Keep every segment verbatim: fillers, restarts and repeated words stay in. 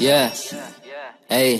Yeah. Hey.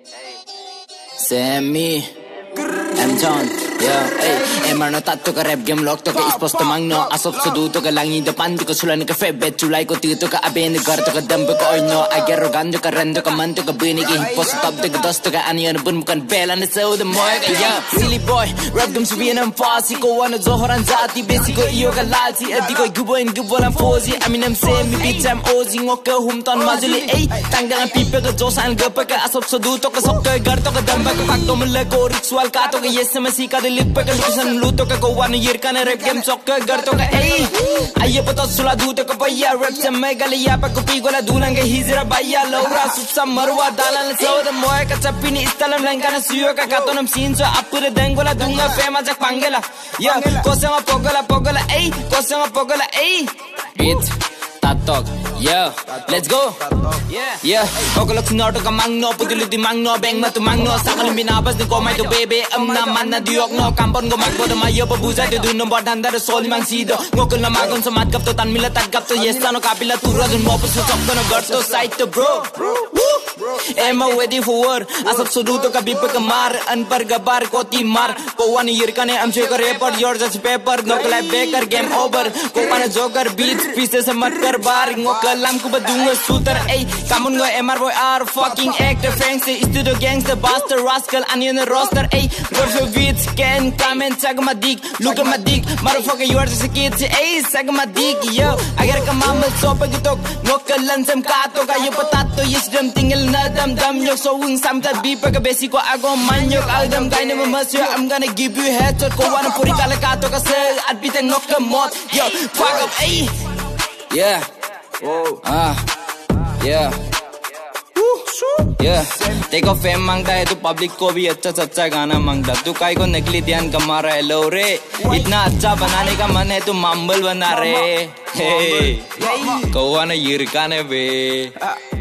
Sammy. I'm John. Yeah. Hey. Emar no tatto ka rap game lock to ka isposto mangno asop suduto ka langi depan to ka sulan ka febet chulai ko tito ka aben gar to ka dambe ko orno agero gando ka rendo ka manto ka bini ki post top to ka dosto ka aniyan bun bukan bela na so the moy ka yeah silly boy rap game subian am fasi ko wana zohoran zati besi ko iyo ka lalsi adi ko gubo in gubo lam fozi I mean I'm saying me bitch I'm ozi ngoka humton mazuli ay tanggang pipe ka josan gapa ka asop suduto ka sok ka gar to ka dambe ka kakto mula ko ritual ka to ka yes masi ka dilip ka lukusan luto ka ko one year ka na rap game sok ka gar to ka ay ayo pato sula duto ka pa ya rap sa megali ya pa kupi ko la dulang ka hizra baya laura supsa marwa dalan so the moy ka chapini istalam lang ka na suyo ka katonam sinso apure dengola dunga fema jak pangela yeah kosama pogola pogola ay kosama pogola ay beat tatok yeah let's go yeah yeah pogola sinoto ka mangno putuli di mangno beng matu mangno sakal binabas ni komai to bebe amna manna diok no kampon go magbo de mayo pabuza de duno badanda de sol mang sido ngokol na magon sa matkap to tan mila tagkap to yes tano kapila tura dun mo puso sok no garto side to bro Emma ready for war asap suduto ka bipa ka mar an par gabar ko timar ko one year ka ne am che ka rapper yours as paper no clap baker game over ko pana joker beats pieces mat kar bar ngokal lam ko badunga shooter ay kamun go M R boy are fucking actor fancy studio gangster bastard rascal onion roster ay what's your beats can comment sag ma dik look at my dick motherfucker yours as a kid ay sag ma dik yo agar ka mamal so pagitok ngokal lansam kato kayo patato yes dam tingel na dam dam yo so wing sam that be pag basic ko ago manyok aldam guy ne mas yo I'm gonna give you headshot ko wana puri kala kato ka se at bitang nok ka mot yo fuck up ay yeah oh ah yeah yeah take off fame मांगता है तो public को भी अच्छा से अच्छा गाना मांगता तू काई को नकली ध्यान कमा रहा है लो रे इतना अच्छा बनाने का मन है तो माम्बल बना रे हे कौवा ने यिरका ने बे